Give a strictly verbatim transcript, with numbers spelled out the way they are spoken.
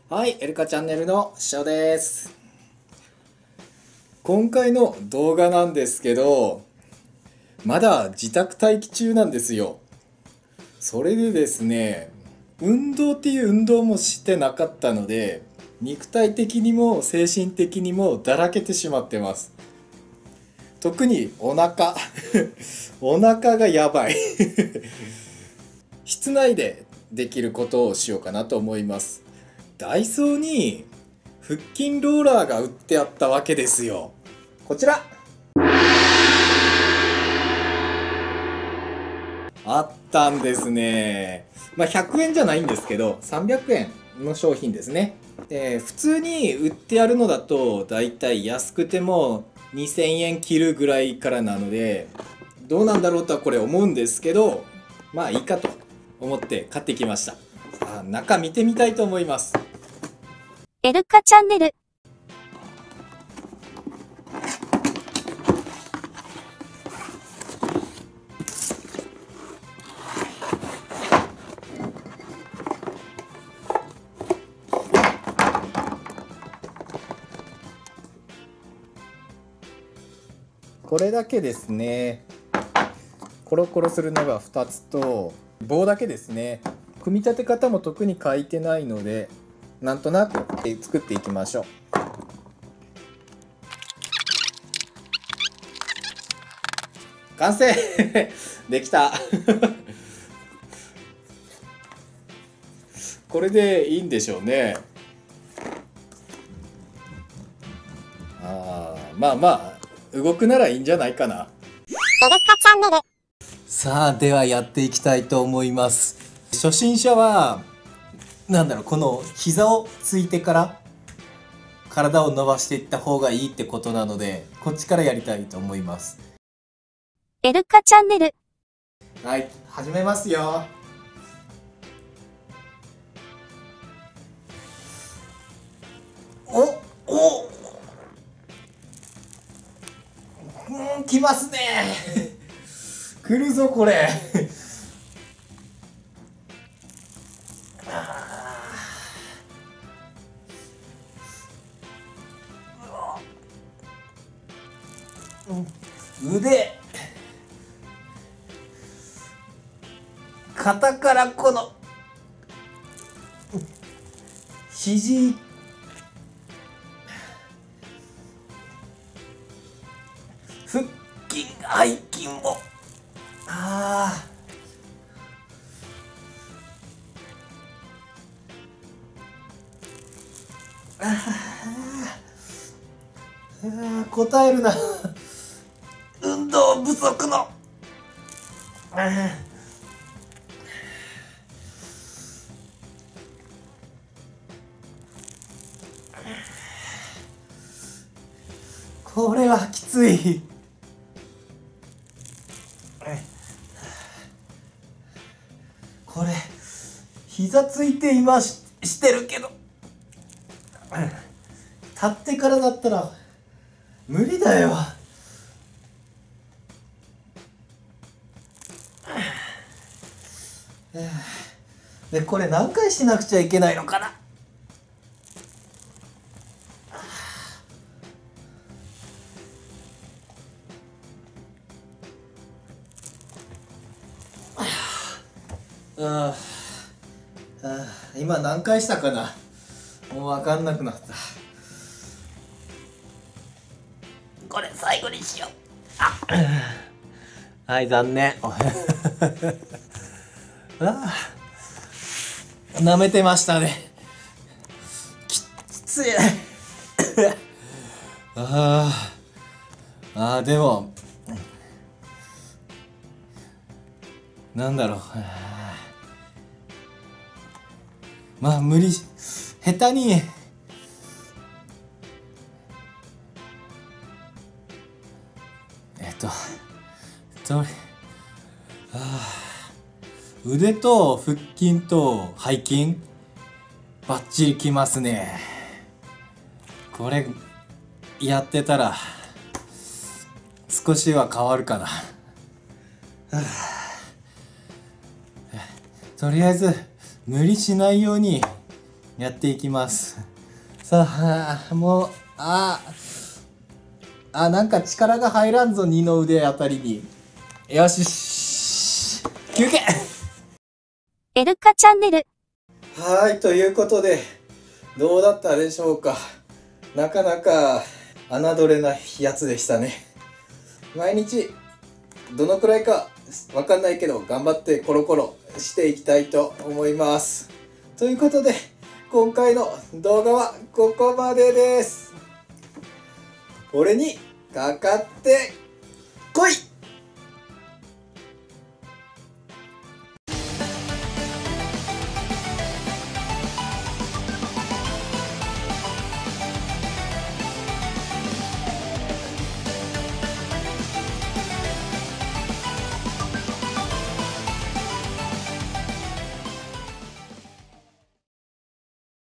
はい、エルカチャンネルのしょうです。今回の動画なんですけど、まだ自宅待機中なんですよ。それでですね、運動っていう運動もしてなかったので、肉体的にも精神的にもだらけてしまってます。特にお腹お腹がやばい室内でできることをしようかなと思います。ダイソーに腹筋ローラーが売ってあったわけですよ。こちらあったんですね。まあひゃくえんじゃないんですけどさんびゃくえんの商品ですね。で普通に売ってあるのだとだいたい安くてもにせんえん切るぐらいからなので、どうなんだろうとはこれ思うんですけど、まあいいかと思って買ってきました。さあ中見てみたいと思います。 エルカチャンネル。 これだけですね。コロコロするのがふたつと棒だけですね。組み立て方も特に書いてないので、なんとなく作っていきましょう。完成できたこれでいいんでしょうね。あーまあまあ動くならいいんじゃないかな。 エルカチャンネル。 さあではやっていきたいと思います。初心者はなんだろう、この膝をついてから体を伸ばしていった方がいいってことなので、こっちからやりたいと思います。 エルカチャンネル。 はい、始めますよ。おおうん、きますね来るぞこれ腕肩からこの肘腹筋背筋もあーあー答えるな運動不足のあこれはきつい。これ膝ついて今ししてるけど立ってからだったら無理だよ。でこれ何回しなくちゃいけないのかな。ああ今何回したかな、もう分かんなくなった。これ最後にしよう。あはい残念あ舐めてましたね。きついあーあーでもなんだろう、まあ無理下手にえっととあ腕と腹筋と背筋バッチリきますね。これやってたら少しは変わるかな。とりあえず無理しないようにやっていきます。さあ、もう、ああ、なんか力が入らんぞ、二の腕あたりに。よしし、休憩。 エルカチャンネル。 はい、ということで、どうだったでしょうか。なかなか侮れないやつでしたね。毎日、どのくらいかわかんないけど、頑張ってコロコロしていきたいと思います。ということで、今回の動画はここまでです。俺にかかってこい。